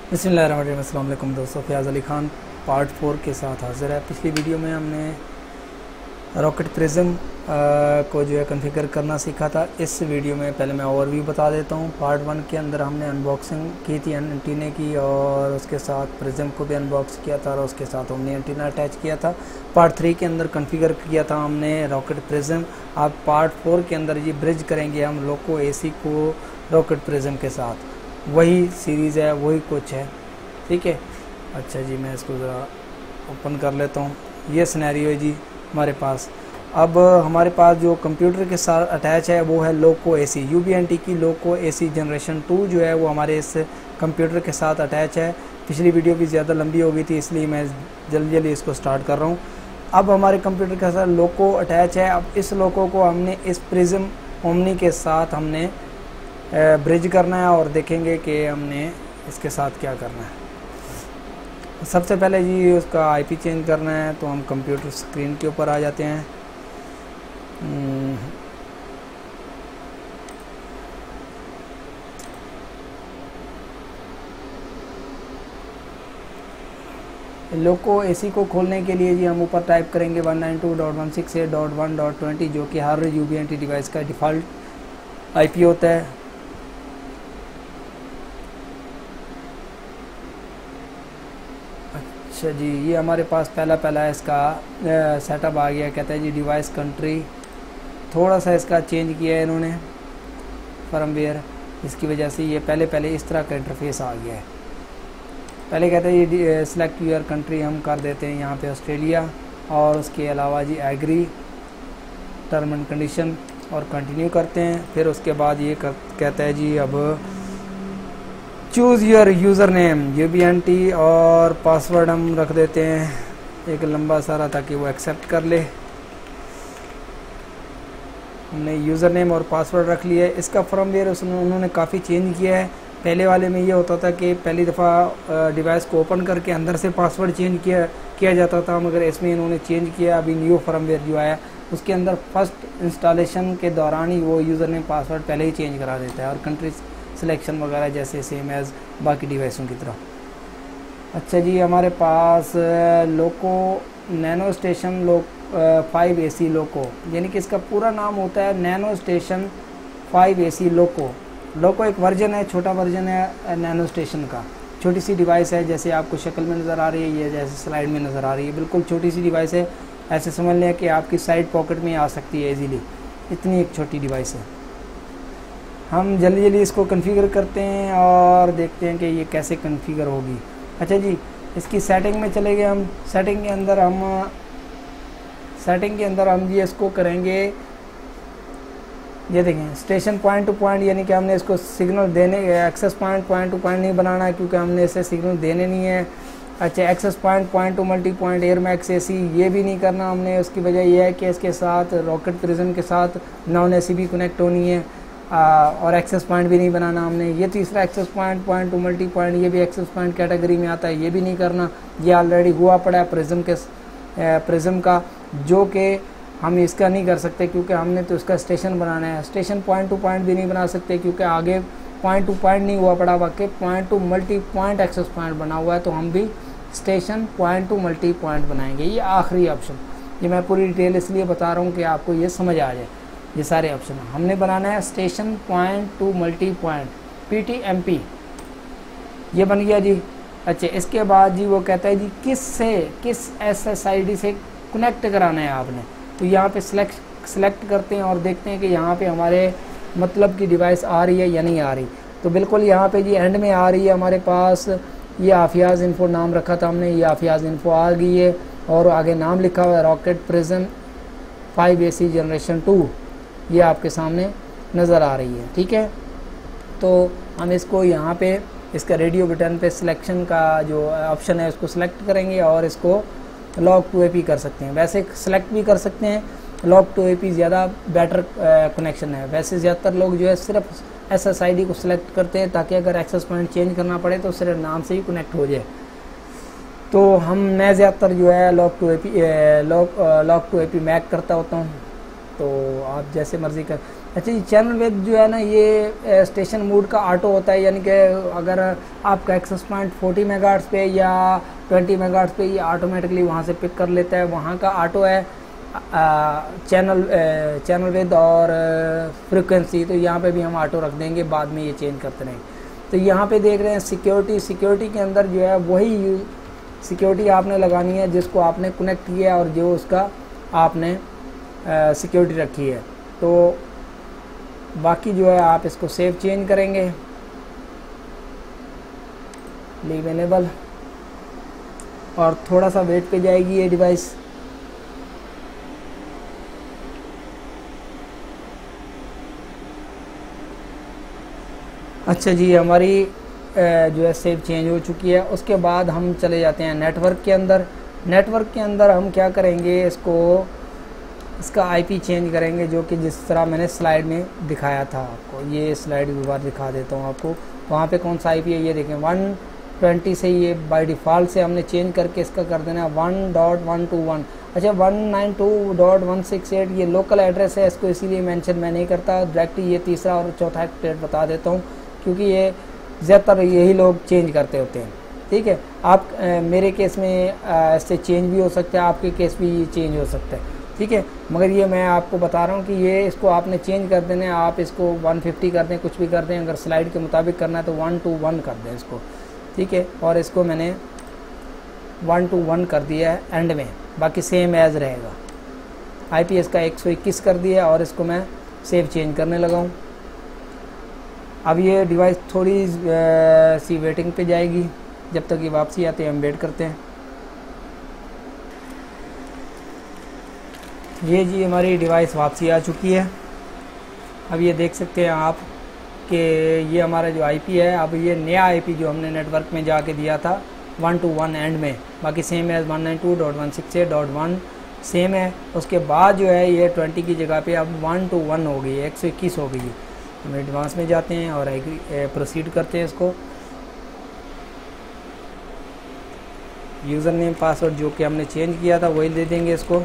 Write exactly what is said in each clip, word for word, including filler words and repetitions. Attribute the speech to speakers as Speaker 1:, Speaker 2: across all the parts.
Speaker 1: बिस्मिल्लाहिर्रहमानिर्रहीम। अस्सलाम वालेकुम दोस्तों, फ़याज़ अली ख़ान पार्ट फोर के साथ हाज़िर है। पिछली वीडियो में हमने रॉकेट प्रिज्म को जो है कॉन्फ़िगर करना सीखा था। इस वीडियो में पहले मैं ओवरव्यू बता देता हूँ। पार्ट वन के अंदर हमने अनबॉक्सिंग की थी एंटीने की, और उसके साथ प्रिज्म को भी अनबॉक्स किया था और उसके साथ हमने एंटीना अटैच किया था। पार्ट थ्री के अंदर कॉन्फ़िगर किया था हमने रॉकेट प्रिज्म। अब पार्ट फोर के अंदर ये ब्रिज करेंगे हम लोको एसी को रॉकेट प्रिज्म के साथ। वही सीरीज़ है, वही कुछ है, ठीक है। अच्छा जी, मैं इसको ज़रा ओपन कर लेता हूँ। ये सिनेरियो है जी हमारे पास। अब हमारे पास जो कंप्यूटर के साथ अटैच है वो है लोको एसी, यूबीएनटी की लोको एसी जनरेशन टू जो है वो हमारे इस कंप्यूटर के साथ अटैच है। पिछली वीडियो भी ज़्यादा लंबी हो गई थी, इसलिए मैं जल्दी जल्दी इसको स्टार्ट कर रहा हूँ। अब हमारे कंप्यूटर के साथ लोको अटैच है। अब इस लोको को हमने इस प्रिज्म ओमनी के साथ हमने ब्रिज करना है और देखेंगे कि हमने इसके साथ क्या करना है। सबसे पहले जी उसका आईपी चेंज करना है, तो हम कंप्यूटर स्क्रीन के ऊपर आ जाते हैं। लोको एसी को खोलने के लिए जी हम ऊपर टाइप करेंगे one nine two dot one six eight dot one dot twenty, जो कि हर यूबीएनटी डिवाइस का डिफ़ॉल्ट आईपी होता है। अच्छा जी, ये हमारे पास पहला पहला इसका सेटअप आ गया। कहता है जी डिवाइस कंट्री, थोड़ा सा इसका चेंज किया है इन्होंने फर्मवेयर, इसकी वजह से ये पहले पहले इस तरह का इंटरफेस आ गया है। पहले कहते हैं ये सिलेक्ट यूर कंट्री, हम कर देते हैं यहाँ पे ऑस्ट्रेलिया, और उसके अलावा जी एग्री टर्म एंड कंडीशन और कंटिन्यू करते हैं। फिर उसके बाद ये कर, कहता है जी अब choose your user name UBNT, और पासवर्ड हम रख देते हैं एक लंबा सारा ताकि वो एक्सेप्ट कर ले। हमने यूज़र नेम और पासवर्ड रख लिया है। इसका फर्मवेयर उसने उन्होंने काफ़ी चेंज किया है। पहले वाले में ये होता था कि पहली दफ़ा डिवाइस को ओपन करके अंदर से पासवर्ड चेंज किया किया जाता था, मगर इसमें इन्होंने चेंज किया। अभी न्यू फर्मवेयर जो आया उसके अंदर फर्स्ट इंस्टॉलेशन के दौरान ही वो यूज़र नेम पासवर्ड पहले ही चेंज करा देता है, और कंट्री सिलेक्शन वगैरह जैसे सेम एज़ बाकी डिवाइसों की तरह। अच्छा जी, हमारे पास लोको नैनो स्टेशन लो फाइव ए सी लोको, यानी कि इसका पूरा नाम होता है nano station five A C loco. Loco एक वर्जन है, छोटा वर्जन है नैनो स्टेशन का। छोटी सी डिवाइस है, जैसे आपको शक्ल में नज़र आ रही है, ये जैसे स्लाइड में नज़र आ रही है, बिल्कुल छोटी सी डिवाइस है। ऐसे समझ लें कि आपकी साइड पॉकेट में आ सकती है इजीली, इतनी एक छोटी डिवाइस है। हम जल्दी जल्दी इसको कॉन्फ़िगर करते हैं और देखते हैं कि ये कैसे कॉन्फ़िगर होगी। अच्छा जी, इसकी सेटिंग में चले गए हम। सेटिंग के अंदर हम सेटिंग के अंदर हम जी इसको करेंगे, ये देखें स्टेशन पॉइंट टू पॉइंट, यानी कि हमने इसको सिग्नल देने access point point to point नहीं बनाना है, क्योंकि हमने इसे सिग्नल देने नहीं है। अच्छा, access point point to multi point air max A C, ये भी नहीं करना हमने। उसकी वजह यह है कि इसके साथ रॉकेट प्रिज्म के साथ नॉन ए सी भी कनेक्ट होनी है, आ, और एक्सेस पॉइंट भी नहीं बनाना हमने। ये तीसरा access point point to multi point, ये भी एक्सेस पॉइंट कैटेगरी में आता है, ये भी नहीं करना। ये ऑलरेडी हुआ पड़ा है प्रिज्म के प्रिज्म का, जो कि हम इसका नहीं कर सकते क्योंकि हमने तो इसका स्टेशन बनाना है। स्टेशन पॉइंट टू पॉइंट भी नहीं बना सकते क्योंकि आगे पॉइंट टू पॉइंट नहीं हुआ पड़ा, वाकई point to multi point access point बना हुआ है, तो हम भी station point to multi point बनाएंगे। ये आखिरी ऑप्शन, ये मैं पूरी डिटेल इसलिए बता रहा हूँ कि आपको ये समझ आ जाए। ये सारे ऑप्शन हमने बनाना है station point to multi point P T M P, ये बन गया जी। अच्छा, इसके बाद जी वो कहता है जी किस से किस एस एस आई डी से कनेक्ट कराना है आपने, तो यहाँ पे सिलेक्ट सिलेक्ट करते हैं और देखते हैं कि यहाँ पे हमारे मतलब की डिवाइस आ रही है या नहीं आ रही। तो बिल्कुल यहाँ पे जी एंड में आ रही है हमारे पास। ये आफियाज़ इन्फो नाम रखा था हमने, ये आफियाज़ इन्फो आ गई है, और आगे नाम लिखा हुआ है rocket prism five A C generation two, ये आपके सामने नज़र आ रही है, ठीक है। तो हम इसको यहाँ पे इसका रेडियो बटन पे सिलेक्शन का जो ऑप्शन है उसको सिलेक्ट करेंगे और इसको लॉग टू ए पी कर सकते हैं। वैसे सिलेक्ट भी कर सकते हैं, लॉग टू ए पी ज़्यादा बेटर कनेक्शन है। वैसे ज़्यादातर लोग जो है सिर्फ एस एस आई डी को सिलेक्ट करते हैं ताकि अगर एक्सेस पॉइंट चेंज करना पड़े तो सिर्फ नाम से ही कनेक्ट हो जाए। तो हम मैं ज़्यादातर जो है log to A P log log to A P mac करता होता हूँ। तो आप जैसे मर्ज़ी कर। अच्छा जी, चैनल वेद जो है ना ये स्टेशन मोड का ऑटो होता है, यानी कि अगर आपका एक्सेस पॉइंट फोर्टी मेगाहर्ट्ज़ पे या ट्वेंटी मेगाहर्ट्ज़ पे ये ऑटोमेटिकली वहाँ से पिक कर लेता है, वहाँ का ऑटो है चैनल चैनल वेद और फ्रिक्वेंसी। तो यहाँ पे भी हम ऑटो रख देंगे, बाद में ये चेंज करते रहेंगे। तो यहाँ पे देख रहे हैं सिक्योरिटी, सिक्योरिटी के अंदर जो है वही सिक्योरिटी आपने लगानी है जिसको आपने कनेक्ट किया है और जो उसका आपने सिक्योरिटी रखी है। तो बाकी जो है आप इसको सेव चेंज करेंगे, लीव एनेबल, और थोड़ा सा वेट पे जाएगी ये डिवाइस। अच्छा जी, हमारी जो है सेव चेंज हो चुकी है। उसके बाद हम चले जाते हैं नेटवर्क के अंदर। नेटवर्क के अंदर हम क्या करेंगे, इसको इसका आईपी चेंज करेंगे, जो कि जिस तरह मैंने स्लाइड में दिखाया था आपको। ये स्लाइड एक बार दिखा देता हूँ आपको, वहाँ पे कौन सा आईपी है ये देखें। वन ट्वेंटी से ये बाय डिफ़ॉल्ट से हमने चेंज करके इसका कर देना है one dot one two one. अच्छा, one nine two dot one six eight ये लोकल एड्रेस है, इसको इसीलिए मेंशन मैं नहीं करता, डायरेक्टली ये तीसरा और चौथा स्टेट बता देता हूँ, क्योंकि ये ज़्यादातर यही लोग चेंज करते होते हैं। ठीक है, आप आ, मेरे केस में इससे चेंज भी हो सकता है, आपके केस भी चेंज हो सकता है। ठीक है, मगर ये मैं आपको बता रहा हूँ कि ये इसको आपने चेंज कर देना है। आप इसको वन फिफ्टी कर दें, कुछ भी कर दें, अगर स्लाइड के मुताबिक करना है तो वन टू वन कर दें इसको। ठीक है, और इसको मैंने वन टू वन कर दिया है एंड में, बाकी सेम एज रहेगा। आईपीएस का एक सौ इक्कीस कर दिया और इसको मैं सेव चेंज करने लगा हूँ। अब ये डिवाइस थोड़ी सी वेटिंग पे जाएगी, जब तक ये वापसी आती है हम वेट करते हैं। ये जी हमारी डिवाइस वापसी आ चुकी है। अब ये देख सकते हैं आप कि ये हमारा जो आईपी है, अब ये नया आईपी जो हमने नेटवर्क में जाके दिया था वन टू वन एंड में, बाकी सेम है one nine two dot one six eight dot one same है। उसके बाद जो है ये ट्वेंटी की जगह पे अब वन टू वन हो गई है, एक सौ इक्कीस हो गई है। हम एडवांस में जाते हैं और प्रोसीड करते हैं इसको। यूज़र नेम पासवर्ड जो कि हमने चेंज किया था वही दे देंगे इसको।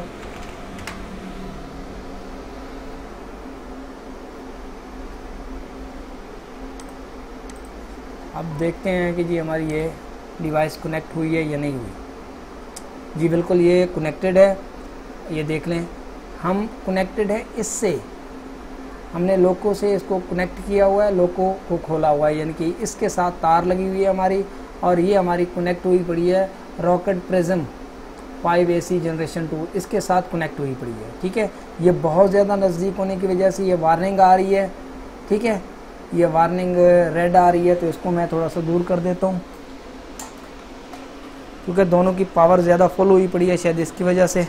Speaker 1: अब देखते हैं कि जी हमारी ये डिवाइस कनेक्ट हुई है या नहीं हुई। जी बिल्कुल ये कनेक्टेड है, ये देख लें हम कनेक्टेड है। इससे हमने लोको से इसको कनेक्ट किया हुआ है, लोको को खोला हुआ है, यानी कि इसके साथ तार लगी हुई है हमारी, और ये हमारी कनेक्ट हुई पड़ी है rocket prism five A C generation two, इसके साथ कनेक्ट हुई पड़ी है। ठीक है, ये बहुत ज़्यादा नज़दीक होने की वजह से ये वार्निंग आ रही है। ठीक है, ये वार्निंग रेड आ रही है, तो इसको मैं थोड़ा सा दूर कर देता हूँ, क्योंकि दोनों की पावर ज़्यादा फुल हुई पड़ी है शायद इसकी वजह से।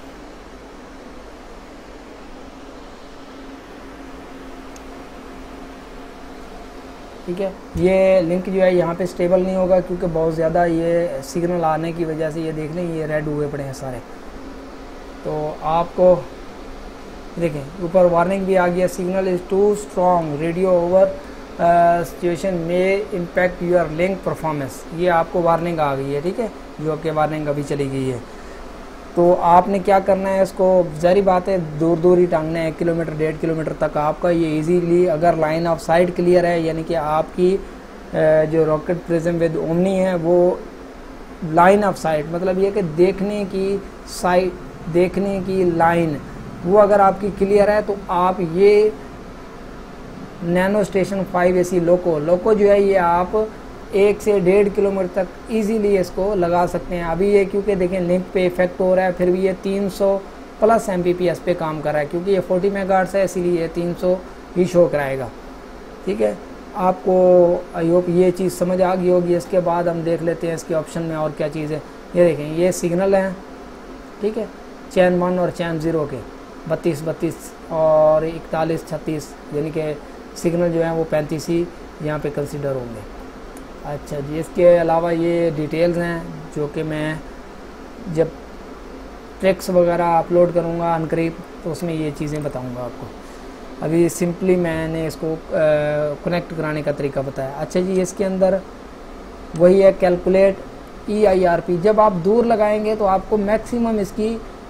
Speaker 1: ठीक है, ये लिंक जो है यहाँ पे स्टेबल नहीं होगा, क्योंकि बहुत ज़्यादा ये सिग्नल आने की वजह से ये देख लें ये रेड हुए पड़े हैं सारे। तो आपको देखें ऊपर वार्निंग भी आ गया, signal is too strong, radio over situation में इम्पैक्ट यूर लिंक परफॉर्मेंस, ये आपको वार्निंग आ गई है। ठीक है, जो कि वार्निंग अभी चली गई है। तो आपने क्या करना है, इसको ज़ाहिर बात है दूर दूर ही टांगना है, एक किलोमीटर डेढ़ किलोमीटर तक आपका ये इजीली, अगर लाइन ऑफ साइट क्लियर है, यानी कि आपकी जो रॉकेट प्रिज्म विद ओमनी है वो लाइन ऑफ साइट, मतलब ये कि देखने की साइट, देखने की लाइन वो अगर आपकी क्लियर है, तो आप ये nano station five A C loco loco जो है ये आप एक से डेढ़ किलोमीटर तक इजीली इसको लगा सकते हैं। अभी ये क्योंकि देखें लिंक पे इफेक्ट हो रहा है, फिर भी ये तीन सौ plus M P P S पे काम कर रहा है, क्योंकि ये फोर्टी मेगाहर्ट्ज़ है, इसीलिए ये तीन सौ ही शो कराएगा। ठीक है, आपको आई होप ये चीज़ समझ आ गई होगी। इसके बाद हम देख लेते हैं इसके ऑप्शन में और क्या चीज़ है। ये देखें ये सिग्नल हैं, ठीक है, चैन वन और चैन ज़ीरो के बत्तीस बत्तीस और इकतालीस छत्तीस, यानी कि सिग्नल जो है वो पैंतीस ही यहाँ पे कंसिडर होंगे। अच्छा जी, इसके अलावा ये डिटेल्स हैं जो कि मैं जब ट्रैक्स वगैरह अपलोड करूँगा अनकरीब, तो उसमें ये चीज़ें बताऊँगा आपको। अभी सिंपली मैंने इसको कनेक्ट कराने का तरीका बताया। अच्छा जी, इसके अंदर वही है calculate E I R P. जब आप दूर लगाएंगे तो आपको मैक्सिमम इसकी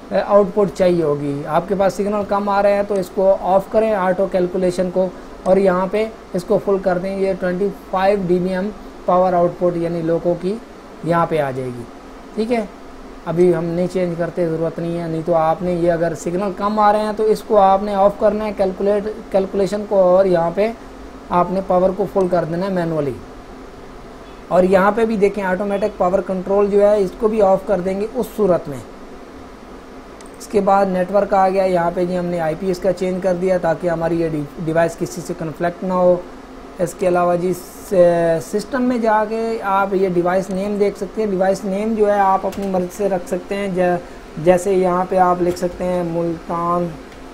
Speaker 1: आउटपुट चाहिए होगी। आपके पास सिग्नल कम आ रहे हैं तो इसको ऑफ करें ऑटो कैलकुलेशन को, और यहाँ पे इसको फुल कर दें। ये पच्चीस D B M power output यानी लोगों की यहाँ पे आ जाएगी। ठीक है, अभी हम नहीं चेंज करते, ज़रूरत नहीं है। नहीं तो आपने ये अगर सिग्नल कम आ रहे हैं तो इसको आपने ऑफ करना है कैलकुलेट कैलकुलेशन को, और यहाँ पे आपने पावर को फुल कर देना है मैनुअली। और यहाँ पे भी देखें ऑटोमेटिक पावर कंट्रोल जो है इसको भी ऑफ कर देंगे उस सूरत में। इसके बाद नेटवर्क आ गया। यहाँ पे जी हमने आई पी इसका चेंज कर दिया ताकि हमारी ये डिवाइस किसी से कन्फ्लिक्ट ना हो। इसके अलावा जी सिस्टम में जाके आप ये डिवाइस नेम देख सकते हैं। डिवाइस नेम जो है आप अपनी मर्ज़ी से रख सकते हैं। ज, जैसे यहाँ पे आप लिख सकते हैं मुल्तान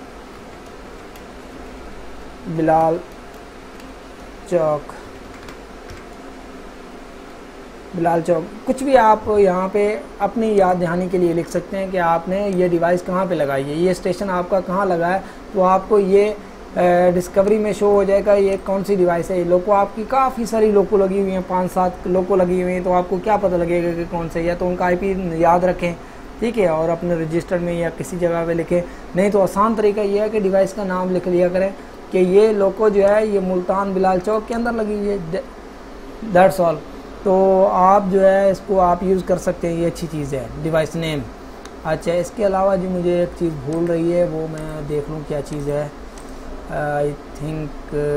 Speaker 1: बिलाल चौक, बिलाल चौक, कुछ भी आप यहाँ पे अपनी याद दहानी के लिए लिख सकते हैं कि आपने ये डिवाइस कहाँ पे लगाई है, ये स्टेशन आपका कहाँ लगा है। तो आपको ये डिस्कवरी में शो हो जाएगा ये कौन सी डिवाइस है। लोको आपकी काफ़ी सारी लोको लगी हुई हैं, पाँच सात लोको लगी हुई हैं, तो आपको क्या पता लगेगा कि कौन सी है। तो उनका आईपी याद रखें, ठीक है, और अपने रजिस्टर में या किसी जगह पे लिखें। नहीं तो आसान तरीका ये है कि डिवाइस का नाम लिख लिया करें कि ये लोको जो है ये मुल्तान बिलाल चौक के अंदर लगी हुई है, दैट्स ऑल। तो आप जो है इसको आप यूज़ कर सकते हैं, ये अच्छी चीज़ है डिवाइस नेम। अच्छा, इसके अलावा जो मुझे एक चीज़ भूल रही है वो मैं देख लूँ क्या चीज़ है। आई थिंक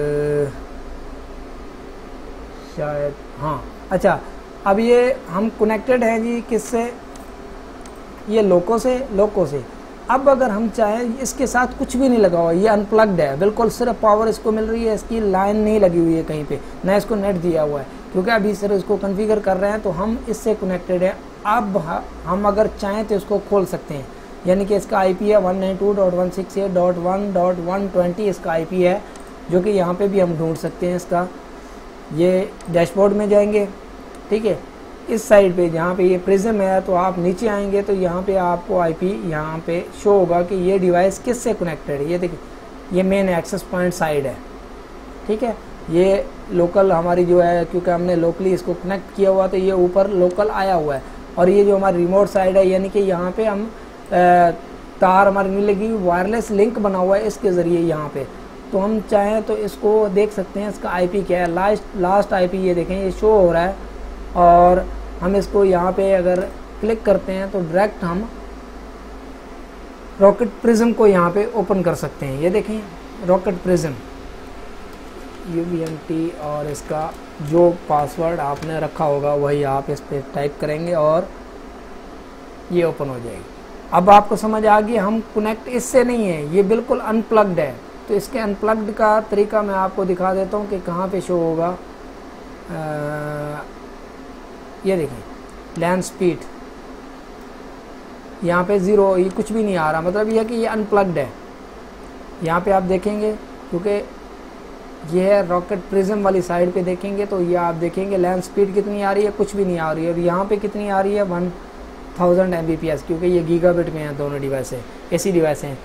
Speaker 1: शायद हाँ, अच्छा, अब ये हम कनेक्टेड हैं जी किससे, ये लोको से, लोको से। अब अगर हम चाहें इसके साथ कुछ भी नहीं लगा हुआ, ये अनप्लग्ड है बिल्कुल, सिर्फ पावर इसको मिल रही है, इसकी लाइन नहीं लगी हुई है कहीं पे, ना इसको नेट दिया हुआ है, क्योंकि अभी सिर्फ इसको कॉन्फ़िगर कर रहे हैं तो हम इससे कनेक्टेड हैं। अब हम अगर चाहें तो इसको खोल सकते हैं, यानी कि इसका आईपी है one nine two dot one six eight dot one dot one twenty इसका आईपी है, जो कि यहाँ पे भी हम ढूंढ सकते हैं इसका। ये डैशबोर्ड में जाएंगे, ठीक है, इस साइड पे जहाँ पे ये प्रिज्म है तो आप नीचे आएंगे तो यहाँ पे आपको आईपी यहाँ पे शो होगा कि ये डिवाइस किस से कनेक्टेड है। ये देखिए, ये मेन एक्सेस पॉइंट साइड है, ठीक है, ये लोकल हमारी जो है, क्योंकि हमने लोकली इसको कनेक्ट किया हुआ तो ये ऊपर लोकल आया हुआ है। और ये जो हमारी रिमोट साइड है, यानी कि यहाँ पे हम तार हमारी नहीं लगी, वायरलेस लिंक बना हुआ है इसके ज़रिए यहाँ पे। तो हम चाहें तो इसको देख सकते हैं, इसका आईपी क्या है, लास्ट लास्ट आईपी ये देखें, ये शो हो रहा है। और हम इसको यहाँ पे अगर क्लिक करते हैं तो डायरेक्ट हम रॉकेट प्रिज्म को यहाँ पे ओपन कर सकते हैं। ये देखें rocket prism U V M T, और इसका जो पासवर्ड आपने रखा होगा वही आप इस पर टाइप करेंगे और ये ओपन हो जाएगी। अब आपको समझ आ गई, हम कनेक्ट इससे नहीं है, ये बिल्कुल अनप्लग्ड है। तो इसके अनप्लग्ड का तरीका मैं आपको दिखा देता हूँ कि कहाँ पे शो होगा। आ, ये देखिए लैंड स्पीड यहाँ पे ज़ीरो, ये कुछ भी नहीं आ रहा, मतलब यह है कि ये अनप्लग्ड है। यहाँ पे आप देखेंगे, क्योंकि ये है रॉकेट प्रिज्म वाली साइड पे देखेंगे तो ये आप देखेंगे लैंड स्पीड कितनी आ रही है, कुछ भी नहीं आ रही है। और यहाँ पे कितनी आ रही है, one thousand M B P S, क्योंकि ये गीगाबिट में हैं दोनों डिवाइस हैं, ऐसी डिवाइस हैं।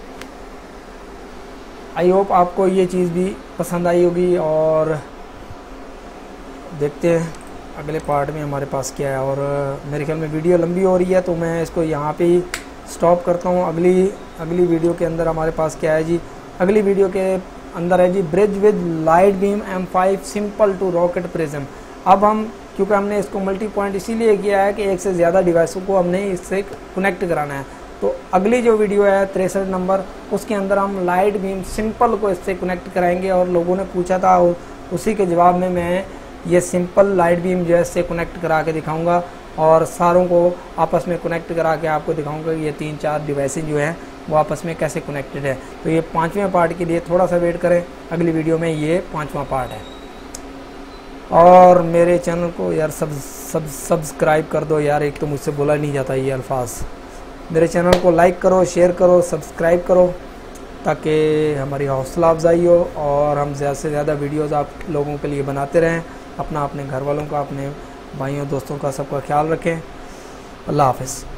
Speaker 1: आई होप आपको ये चीज़ भी पसंद आई होगी। और देखते हैं अगले पार्ट में हमारे पास क्या है। और मेरे ख्याल में वीडियो लंबी हो रही है तो मैं इसको यहाँ पे ही स्टॉप करता हूँ। अगली अगली वीडियो के अंदर हमारे पास क्या है जी, अगली वीडियो के अंदर है जी bridge with light beam M five simple to rocket prism. अब हम, क्योंकि हमने इसको मल्टी पॉइंट इसीलिए किया है कि एक से ज़्यादा डिवाइसों को हमने इससे कनेक्ट कराना है। तो अगली जो वीडियो है तिरसठ नंबर, उसके अंदर हम लाइट बीम सिंपल को इससे कनेक्ट कराएंगे। और लोगों ने पूछा था, उसी के जवाब में मैं ये सिंपल लाइट बीम जो है इससे कनेक्ट करा के दिखाऊंगा और सारों को आपस में कनेक्ट करा के आपको दिखाऊंगा कि ये तीन चार डिवाइसें जो हैं वो आपस में कैसे कनेक्टेड है। तो ये पाँचवें पार्ट के लिए थोड़ा सा वेट करें, अगली वीडियो में ये पाँचवा पार्ट है। और मेरे चैनल को यार सब सब सब्सक्राइब कर दो यार, एक तो मुझसे बोला नहीं जाता ये अल्फाज। मेरे चैनल को लाइक करो, शेयर करो, सब्सक्राइब करो, ताकि हमारी हौसला अफजाई हो और हम ज़्यादा से ज़्यादा वीडियोज़ आप लोगों के लिए बनाते रहें। अपना, अपने घर वालों का, अपने भाइयों दोस्तों का सबका ख्याल रखें। अल्लाह हाफ़िज़।